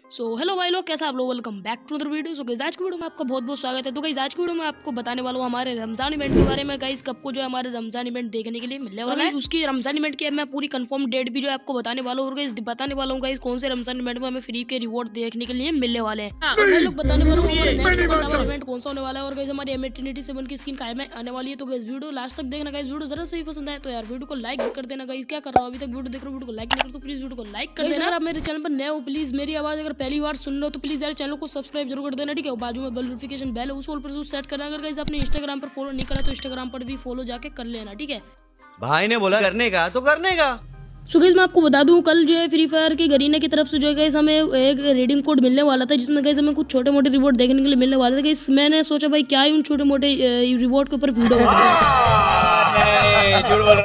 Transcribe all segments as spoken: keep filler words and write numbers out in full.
So hello भाई लोग, कैसा आप लोग? Welcome back to other video. So guys आज की वीडियो में आपका बहुत बहुत स्वागत है। तो गाइस आज की वीडियो में आपको बताने वाला हूँ हमारे रमजान इवेंट के बारे में। गाइस कब को जो है हमारे रमजान इवेंट देखने के लिए मिलने वाला है, उसकी रमजान इवेंट की मैं पूरी कंफर्म डेट भी जो है आपको बताने वाला हूँ। और गाइस बताने वाला हूँ गाइस कौन से रमजान इवेंट में हमें फ्री के रिवॉर्ड देखने के लिए मिलने वाले हैं। और लोग बताने वाला हूँ हमारे नेक्स्ट इवेंट कौन सा होने वाला है। और गाइस हमारी एम ट्रिनिटी सेवन की स्किन कायम आने वाली है। तो गाइस वीडियो लास्ट तक देखना। गाइस वीडियो जरा से भी पसंद आए तो यार वीडियो को लाइक भी कर देना। गाइस क्या कर रहा हूँ अभी तक वीडियो देख रहे हो, वीडियो को लाइक नहीं कर तो प्लीज वीडियो को लाइक कर देना। आप मेरे चैनल पर नए हो प्लीज मेरी आवाज अगर पहली बार सुन रहे हो तो प्लीज यार चैनल को सब्सक्राइब जरूर कर देना, ठीक है। बाजू में बेल नोटिफिकेशन बेल है उस ऑल पर जरूर सेट करना। अगर गाइस आपने इंस्टाग्राम पर फॉलो नहीं करा तो इंस्टाग्राम पर भी फॉलो जाके कर लेना, ठीक है। भाई ने बोला करने का तो करने का। सो गाइस मैं आपको बता दूं कल जो है फ्री फायर की गरीना की तरफ से जो है गाइस हमें एक रिडीम कोड मिलने वाला था, जिसमें गाइस हमें कुछ छोटे मोटे रिवॉर्ड देखने के लिए मिलने वाले थे। गाइस मैंने सोचा भाई क्या ही उन छोटे मोटे रिवॉर्ड के ऊपर वीडियो बनाऊं,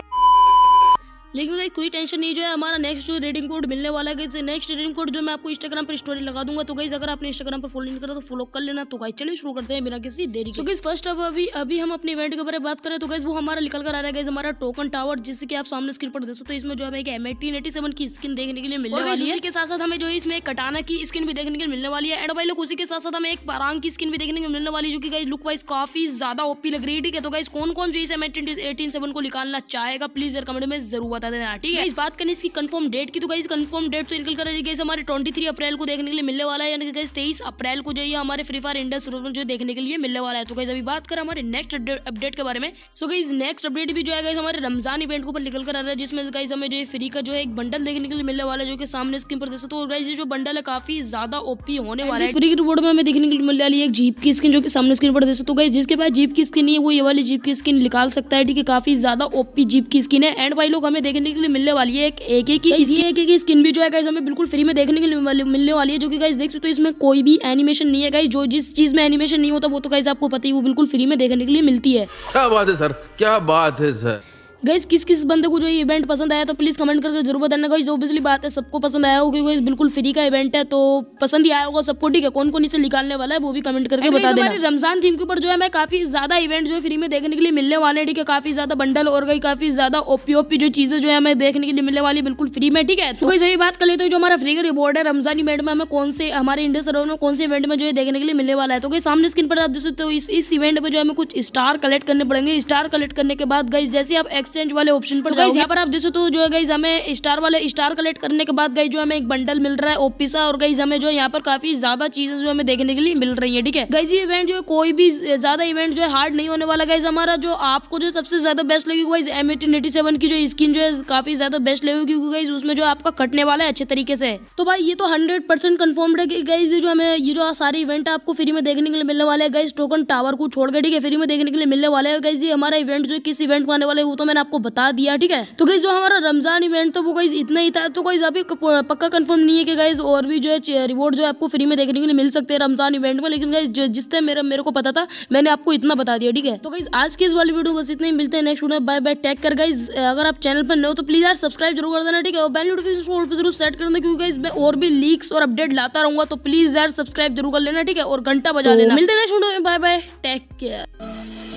लेकिन भाई कोई टेंशन नहीं, जो है हमारा नेक्स्ट जो रेडिंग कोड मिलने वाला है गाइस। नेक्स्ट रेडिंग कोड जो मैं आपको इंस्टाग्राम पर स्टोरी लगा दूंगा। तो गाइस अगर आपने इंस्टाग्राम पर फॉलो नहीं करा तो फॉलो कर लेना। तो गाइस चलिए शुरू करते हैं बिना किसी देरी के। तो गाइस फर्स्ट अब अभी अभी हम अपने इवेंट के बारे में बात करें तो गाइस वो हमारा निकल कर आ रहा है गाइस हमारा टोकन टावर, जिससे कि आप सामने स्क्रीन पर देख सकते हो। इसमें जो है एक एम एटीन एटी सेवन की स्किन देखने के लिए मिलने वाली है। उसी के साथ साथ हमें जो है इसमें कटाना की स्किन भी देखने के लिए मिलने वाली है। एंड भाई लोग उसी के साथ साथ हमें एक पारांग की स्किन भी देखने को मिलने वाली है, जो कि गाइस लुक वाइज काफी ज्यादा ओपी लग रही है, ठीक है। तो गाइस कौन कौन जो इस एम एटीन सेवन को निकालना चाहेगा प्लीज यार कमेंट में जरूर बता देना, ठीक है। बात करें इसकी कंफर्म डेट की तो गाइस कंफर्म डेट तो निकल कर गाइस हमारे तेईस अप्रैल को देखने के लिए मिलने वाला है, यानी कि गाइस तेईस अप्रैल को जो है हमारे फ्री फायर इंडिया सर्वर में जो देखने के लिए मिलने वाला है। तो गाइस अभी बात करें हमारे नेक्स्ट अपडेट के बारे में। सो गाइस नेक्स्ट अपडेट भी जो है गाइस हमारे रमजान इवेंट के ऊपर निकल कर आ रहा है, जिसमें गाइस हमें जो है फ्री का जो है एक बंडल देखने के लिए मिलने वाला है, जो कि सामने स्क्रीन पर देख सकते हो। गाइस ये जो बंडल है काफी ज्यादा ओपी होने वाला है। फ्री के रिवॉर्ड में हमें देखने के लिए मिलने वाली है एक जीप की स्किन, जो कि सामने स्क्रीन पर देख सकते हो। गाइस जिसके पास जीप की स्किन नहीं है वो ये वाली जीप की स्किन निकाल सकता है, ठीक है। काफी ज्यादा ओपी जीप की स्किन है। एंड भाई लोग हमें देखने के लिए मिलने वाली है एक एके की एके की स्किन भी जो है गाइस हमें बिल्कुल फ्री में देखने के लिए मिलने वाली है, जो कि गाइस देख सकते हो इसमें कोई भी एनिमेशन नहीं है। गाइस जो जिस चीज में एनिमेशन नहीं होता वो तो गाइस आपको पता ही वो बिल्कुल फ्री में देखने के लिए मिलती है। क्या बात है सर, क्या बात है सर। गाइस किस किस बंदे को जो ये इवेंट पसंद आया तो प्लीज कमेंट करके जरूर बताना। गाइस ऑब्वियसली बात है सबको पसंद आया होगा, क्योंकि बिल्कुल फ्री का इवेंट है तो पसंद ही आया होगा सबको, ठीक है। कौन कौन इसे निकालने वाला है वो भी कमेंट करके बता देना। हमारे रमजान थीम के ऊपर जो है हमें काफी ज्यादा इवेंट जो है फ्री में देखने के लिए मिलने वाले हैं, ठीक है। काफी ज्यादा बंडल और गई काफी ज्यादा ओपी ओपी जो चीजें जो है हमें देखने के लिए मिलने वाली बिल्कुल फ्री में, ठीक है। तो गाइस यही बात कर लेते हैं जो हमारा फ्री का रिवॉर्ड है रमजान इवेंट में हमें कौन से हमारे इंडिया सर्वर में कौन से इवेंट में जो है देखने के लिए मिलने वाला है। तो गाइस सामने स्क्रीन पर आप देख सकते हो इस इस इवेंट में जो हमें कुछ स्टार कलेक्ट करने पड़ेंगे। स्टार कलेक्ट करने के बाद गाइस जैसे आप एक्सचेंज वाले ऑप्शन पर गाइस यहाँ पर आप देखो तो जो है गाइस हमें स्टार वाले स्टार कलेक्ट करने के बाद गाइस जो हमें एक बंडल मिल रहा है ओपी सा, और गाइस हमें जो है यहाँ पर काफी ज्यादा चीजें जो हमें देखने के लिए मिल रही है, ठीक है। गाइस ये इवेंट जो है कोई भी ज्यादा इवेंट जो है हार्ड नहीं होने वाला। गाइस हमारा जो आपको जो सबसे ज्यादा बेस्ट लगेगा guys M eighteen eighty seven की जो स्किन जो है काफी ज्यादा बेस्ट लगेगी, क्योंकि गाइस उसमें जो आपका कटने वाला है अच्छे तरीके से। तो भाई ये तो हंड्रेड परसेंट कन्फर्म है कि गाइस जो हमें ये जो सारे इवेंट आपको फ्री में देखने के लिए मिलने वाले है गाइस टोकन टावर को छोड़ के, ठीक है, फ्री में देखने के लिए मिलने वाले है। गाइस ये हमारा इवेंट जो किस इवेंट में आने वाला है वो तो मैंने आपको बता दिया, ठीक है। तो गाइस जो हमारा रमजान इवेंट तो वो गाइस इतना ही था। तो गाइस अभी पक्का कंफर्म नहीं है कि गाइस और भी जो है रिवॉर्ड जो है आपको फ्री में देखने के लिए मिल सकते हैं रमजान इवेंट में, लेकिन गाइस जिससे मेरा मेरे को पता था मैंने आपको इतना बता दिया, ठीक है। तो गाइस आज की इस वाली वीडियो बस इतना ही, मिलते हैं नेक्स्ट वीडियो में। Bye bye, take care guys. अगर आप चैनल पर नए हो तो प्लीज यार सब्सक्राइब जरूर कर देना, ठीक है। और बेल नोटिफिकेशन ऑल पे जरूर सेट कर देना, क्योंकि गाइस मैं और भी लीक्स और अपडेट लाता रहूंगा। तो प्लीज यार सब्सक्राइब जरूर कर लेना, ठीक है, और घंटा बजा लेना। मिलते हैं नेक्स्ट वीडियो में। Bye bye, take care.